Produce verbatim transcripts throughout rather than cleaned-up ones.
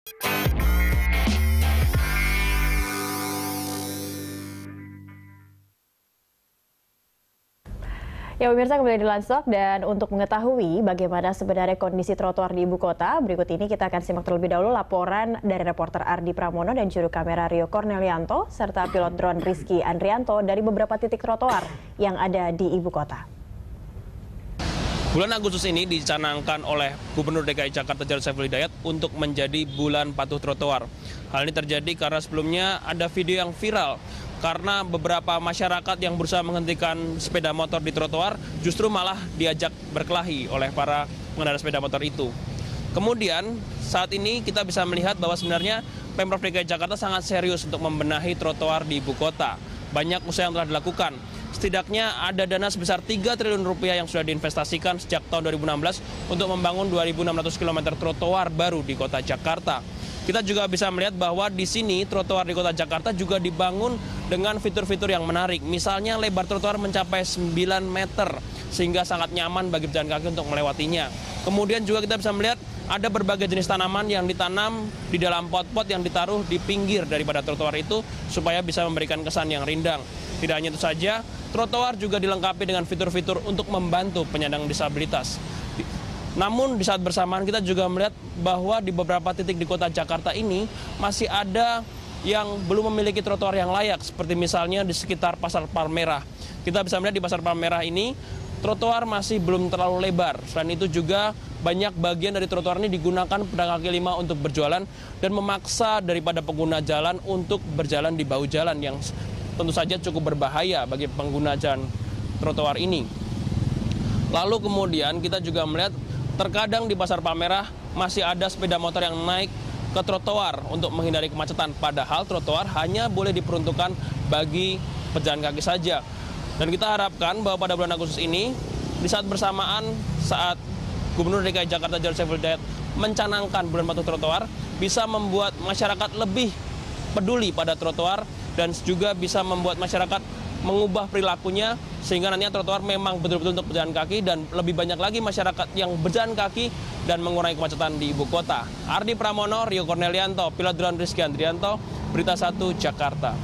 Ya pemirsa, kembali di Landstalk, dan untuk mengetahui bagaimana sebenarnya kondisi trotoar di ibu kota, berikut ini kita akan simak terlebih dahulu laporan dari reporter Ardi Pramono dan juru kamera Rio Cornelianto serta pilot drone Rizky Andrianto dari beberapa titik trotoar yang ada di ibu kota. Bulan Agustus ini dicanangkan oleh Gubernur D K I Jakarta Jarod Saiful Hidayat untuk menjadi bulan patuh trotoar. Hal ini terjadi karena sebelumnya ada video yang viral karena beberapa masyarakat yang berusaha menghentikan sepeda motor di trotoar justru malah diajak berkelahi oleh para pengendara sepeda motor itu. Kemudian saat ini kita bisa melihat bahwa sebenarnya Pemprov D K I Jakarta sangat serius untuk membenahi trotoar di ibu kota. Banyak usaha yang telah dilakukan. Setidaknya ada dana sebesar tiga triliun rupiah yang sudah diinvestasikan sejak tahun dua ribu enam belas untuk membangun dua ribu enam ratus kilometer trotoar baru di kota Jakarta. Kita juga bisa melihat bahwa di sini trotoar di kota Jakarta juga dibangun dengan fitur-fitur yang menarik. Misalnya lebar trotoar mencapai sembilan meter sehingga sangat nyaman bagi pejalan kaki untuk melewatinya. Kemudian juga kita bisa melihat ada berbagai jenis tanaman yang ditanam di dalam pot-pot yang ditaruh di pinggir daripada trotoar itu supaya bisa memberikan kesan yang rindang. Tidak hanya itu saja, trotoar juga dilengkapi dengan fitur-fitur untuk membantu penyandang disabilitas. Namun di saat bersamaan kita juga melihat bahwa di beberapa titik di kota Jakarta ini masih ada yang belum memiliki trotoar yang layak, seperti misalnya di sekitar Pasar Palmerah. Kita bisa melihat di Pasar Palmerah ini trotoar masih belum terlalu lebar. Selain itu juga banyak bagian dari trotoar ini digunakan pedagang kaki lima untuk berjualan dan memaksa daripada pengguna jalan untuk berjalan di bahu jalan yang tentu saja cukup berbahaya bagi pengguna jalan trotoar ini. Lalu kemudian kita juga melihat terkadang di Pasar Palmerah masih ada sepeda motor yang naik ke trotoar untuk menghindari kemacetan. Padahal trotoar hanya boleh diperuntukkan bagi pejalan kaki saja. Dan kita harapkan bahwa pada bulan Agustus ini, di saat bersamaan saat Gubernur D K I Jakarta Jarod Saiful Hidayat mencanangkan bulan patuh trotoar, bisa membuat masyarakat lebih peduli pada trotoar dan juga bisa membuat masyarakat mengubah perilakunya sehingga nantinya trotoar memang betul-betul untuk berjalan kaki dan lebih banyak lagi masyarakat yang berjalan kaki dan mengurangi kemacetan di ibu kota. Ardi Pramono, Rio Cornelianto, pilot drone Rizky Andrianto, Berita Satu, Jakarta.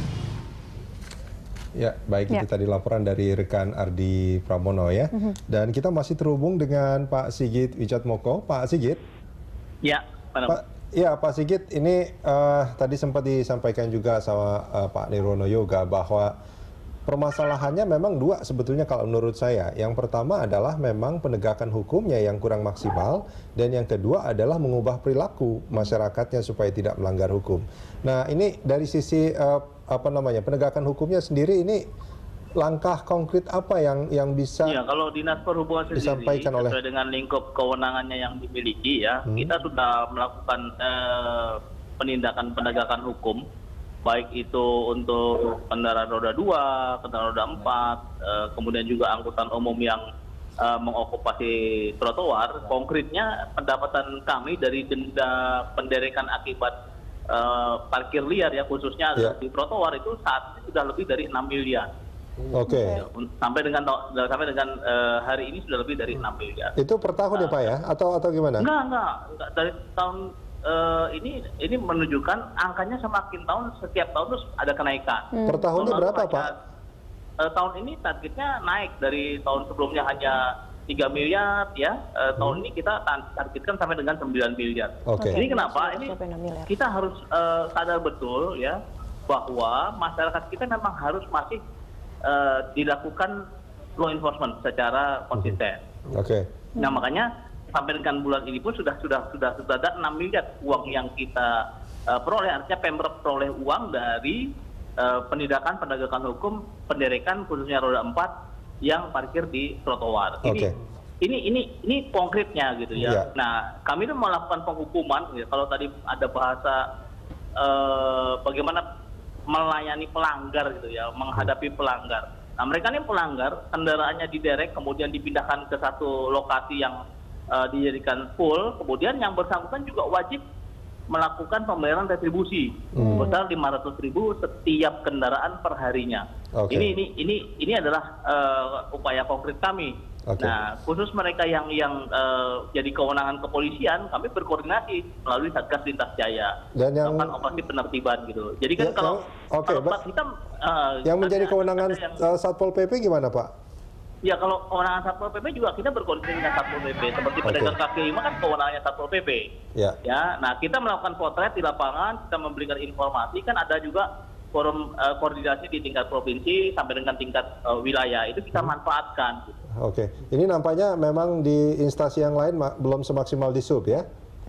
Ya, baik, ya. Itu tadi laporan dari rekan Ardi Pramono ya. Uh-huh. Dan kita masih terhubung dengan Pak Sigit Wijatmoko. Pak Sigit. Ya, Pak, ya Pak Sigit, ini uh, tadi sempat disampaikan juga sama uh, Pak Nirwono Yoga bahwa permasalahannya memang dua sebetulnya kalau menurut saya. Yang pertama adalah memang penegakan hukumnya yang kurang maksimal, dan yang kedua adalah mengubah perilaku masyarakatnya supaya tidak melanggar hukum. Nah, ini dari sisi uh, apa namanya penegakan hukumnya sendiri, ini langkah konkret apa yang yang bisa ya, kalau Dinas Perhubungan sendiri disampaikan oleh sesuai dengan lingkup kewenangannya yang dimiliki ya, hmm. kita sudah melakukan eh, penindakan penegakan hukum, baik itu untuk kendaraan roda dua, kendaraan roda empat, eh, kemudian juga angkutan umum yang eh, mengokupasi trotoar. Konkretnya pendapatan kami dari denda penderekan akibat Uh, parkir liar ya, khususnya yeah. di trotoar itu saat ini sudah lebih dari enam miliar. Oke. Okay. Sampai dengan sampai dengan uh, hari ini sudah lebih dari enam miliar. Itu per tahun uh, ya Pak ya, atau atau gimana? Enggak enggak, enggak. Dari tahun uh, ini ini menunjukkan angkanya semakin tahun setiap tahun terus ada kenaikan. Hmm. Per tahunnya tahun berapa Pak? Uh, tahun ini targetnya naik dari tahun sebelumnya hanya tiga miliar ya, uh, tahun hmm. ini kita targetkan sampai dengan sembilan miliar. Okay. Ini kenapa? Ini kita harus uh, sadar betul ya bahwa masyarakat kita memang harus masih uh, dilakukan law enforcement secara konsisten. Hmm. Oke. Okay. Nah, makanya sampai dengan bulan ini pun sudah sudah sudah sudah ada enam miliar uang yang kita uh, peroleh, artinya Pemprov peroleh uang dari uh, penindakan penegakan hukum penderekan khususnya roda empat yang parkir di trotoar. Ini, okay. ini ini ini konkretnya gitu ya. Yeah. Nah, kami itu melakukan penghukuman. Ya, kalau tadi ada bahasa eh, bagaimana melayani pelanggar gitu ya, menghadapi pelanggar. Nah, mereka ini pelanggar, kendaraannya diderek, kemudian dipindahkan ke satu lokasi yang eh, dijadikan full. Kemudian yang bersangkutan juga wajib melakukan pembayaran retribusi hmm. sebesar lima ratus ribu setiap kendaraan per harinya. Okay. Ini ini ini ini adalah uh, upaya konkret kami Okay. Nah, khusus mereka yang yang uh, jadi kewenangan kepolisian, kami berkoordinasi melalui Satgas Lintas Jaya, dan yang melakukan operasi penertiban gitu. Jadi kan ya, kalau, yang, okay, kalau kita uh, yang menjadi kewenangan yang, uh, Satpol P P gimana Pak? Ya kalau kewenangan Satpol P P juga kita berkoordinasi dengan Satpol P P. Seperti pedagang Okay. kaki lima kan kewenangannya Satpol P P. Ya. Ya, nah kita melakukan potret di lapangan, kita memberikan informasi, kan ada juga forum uh, koordinasi di tingkat provinsi sampai dengan tingkat uh, wilayah, itu kita manfaatkan. Gitu. Oke, ini nampaknya memang di instansi yang lain belum semaksimal di sub ya?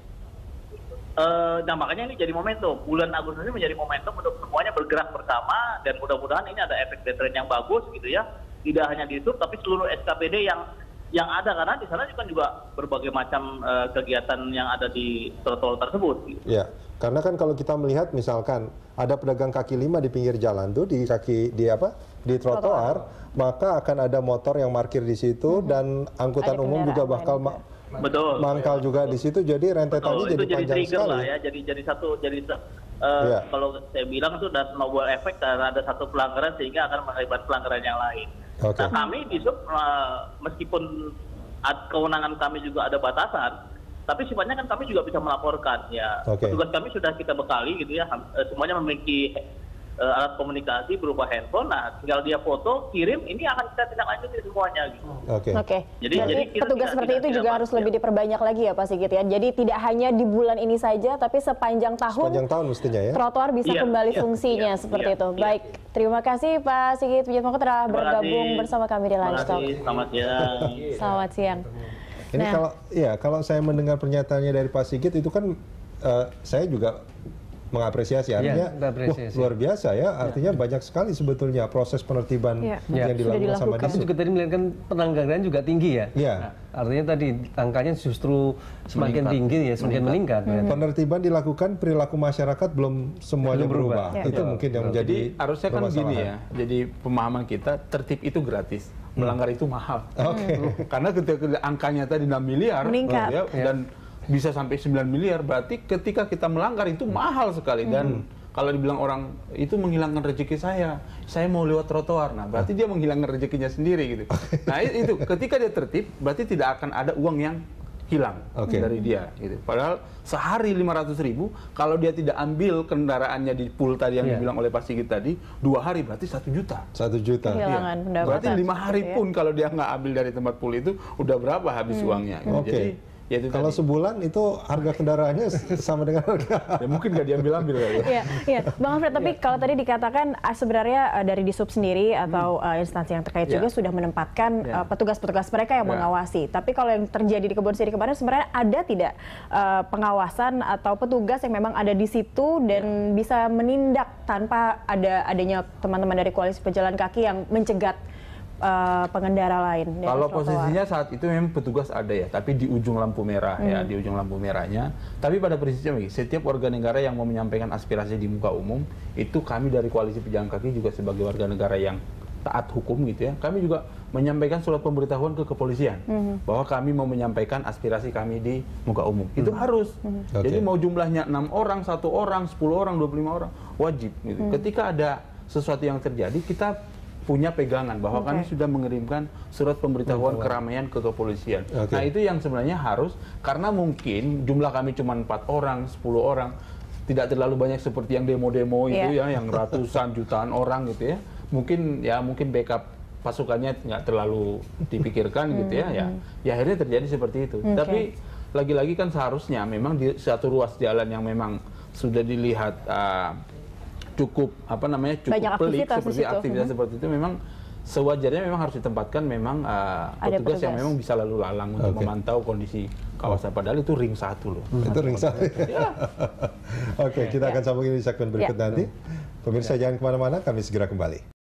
Uh, nah makanya ini jadi momentum, bulan Agustus ini menjadi momentum untuk semuanya bergerak bersama, dan mudah-mudahan ini ada efek deteren yang bagus gitu ya, tidak hanya di sub tapi seluruh S K P D yang yang ada, karena di sana juga juga berbagai macam uh, kegiatan yang ada di trotoar tersebut. Gitu. Ya, karena kan kalau kita melihat misalkan ada pedagang kaki lima di pinggir jalan tuh di kaki di apa di trotoar, maka akan ada motor yang parkir di situ mm-hmm. dan angkutan ada umum juga bakal ma betul mangkal juga di situ, jadi rentetannya jadi, jadi panjang sekali. lah ya, jadi jadi satu jadi uh, yeah. kalau saya bilang itu ada snowball effect karena ada satu pelanggaran sehingga akan mengakibat pelanggaran yang lain. Okay. Nah kami di sub uh, meskipun ad, kewenangan kami juga ada batasan, tapi sifatnya kan kami juga bisa melaporkan ya. Okay. Petugas kami sudah kita bekali gitu ya, semuanya memiliki uh, alat komunikasi berupa handphone. Nah tinggal dia foto kirim, ini akan kita tindak lanjuti semuanya gitu. Oke. Okay. Okay. Jadi, jadi, jadi petugas seperti tidak, itu tidak, juga tidak, harus ya. lebih diperbanyak lagi ya Pak Sigit ya. Jadi tidak hanya di bulan ini saja, tapi sepanjang tahun. Sepanjang tahun mestinya ya. Trotoar bisa iya, kembali iya, fungsinya iya, seperti iya, itu. iya. Baik, terima kasih Pak Sigit Widjatmoko telah bergabung kasih. bersama kami di Lunch Talk. Selamat siang. Selamat siang. Ini Nah. kalau ya kalau saya mendengar pernyataannya dari Pak Sigit itu kan uh, saya juga mengapresiasi, artinya ya, wah, luar biasa ya, artinya ya. banyak sekali sebetulnya proses penertiban ya. yang ya. dilakukan sama Kamu juga tadi melihat kan pelanggaran juga tinggi ya. Ya. Nah, artinya tadi angkanya justru semakin meningkat. tinggi ya, semakin meningkat. meningkat Hmm. ya. Penertiban dilakukan, perilaku masyarakat belum semuanya Belum berubah. berubah. Ya. Itu mungkin yang menjadi Jadi harusnya kan gini permasalahan. ya. Jadi pemahaman kita tertib itu gratis, melanggar itu mahal. Oke. Karena ketika angkanya tadi enam miliar Meningkat. ya, dan bisa sampai sembilan miliar, berarti ketika kita melanggar itu mahal sekali. Dan kalau dibilang orang itu menghilangkan rezeki saya, saya mau lewat trotoar, nah berarti dia menghilangkan rezekinya sendiri gitu. Nah itu ketika dia tertib, berarti tidak akan ada uang yang hilang Oke. dari dia gitu. Padahal sehari lima ratus ribu, kalau dia tidak ambil kendaraannya di pool tadi yang Yeah. dibilang oleh Pak Sigit tadi, dua hari berarti satu juta. Satu juta. Kehilangan Iya. pendapatan. Berarti lima hari seperti ya. pun kalau dia nggak ambil dari tempat pool itu, udah berapa habis uangnya. Gitu. Oke. Jadi ya itu Kalau tadi. sebulan itu harga kendaraannya sama dengan harga. Ya, mungkin nggak diambil-ambil kali ya. Iya, iya, Bang Alfred. Tapi kalau tadi dikatakan ah, sebenarnya ah, dari Disub sendiri atau ah, instansi yang terkait Ya. juga sudah menempatkan Ya. ah, petugas-petugas mereka yang Ya. mengawasi. Tapi kalau yang terjadi di Kebon Siri kemarin sebenarnya ada tidak ah, pengawasan atau petugas yang memang ada di situ dan bisa menindak tanpa ada adanya teman-teman dari koalisi pejalan kaki yang mencegat uh, pengendara lain. di Kalau trotoar. posisinya saat itu memang petugas ada ya, tapi di ujung lampu merah ya, di ujung lampu merahnya. Tapi pada prinsipnya begini, setiap warga negara yang mau menyampaikan aspirasi di muka umum, itu kami dari koalisi pejalan kaki juga sebagai warga negara yang taat hukum gitu ya, kami juga menyampaikan surat pemberitahuan ke kepolisian mm-hmm. bahwa kami mau menyampaikan aspirasi kami di muka umum. Mm-hmm. Itu harus. Mm-hmm. Okay. Jadi mau jumlahnya enam orang, satu orang, sepuluh orang, dua puluh lima orang, wajib gitu. Mm-hmm. Ketika ada sesuatu yang terjadi, kita punya pegangan bahwa okay. kami sudah mengirimkan surat pemberitahuan keramaian ke kepolisian. Okay. Nah itu yang sebenarnya harus, karena mungkin jumlah kami cuma empat orang, sepuluh orang, tidak terlalu banyak seperti yang demo-demo itu yeah. ya, yang ratusan jutaan orang gitu ya. Mungkin ya mungkin backup pasukannya nggak terlalu dipikirkan hmm. gitu ya, ya, ya akhirnya terjadi seperti itu. Okay. Tapi lagi-lagi kan seharusnya memang di satu ruas jalan yang memang sudah dilihat uh, cukup apa namanya cukup banyak pelik seperti situ. aktivitas hmm. seperti itu, memang sewajarnya memang harus ditempatkan memang uh, petugas, petugas yang memang bisa lalu lalang untuk okay. memantau kondisi kawasan. Padahal itu ring satu loh. Hmm. Itu ring satu. Ya. Oke, kita ya. akan sambung ini di segmen berikut ya. nanti. Pemirsa ya. jangan kemana-mana, kami segera kembali.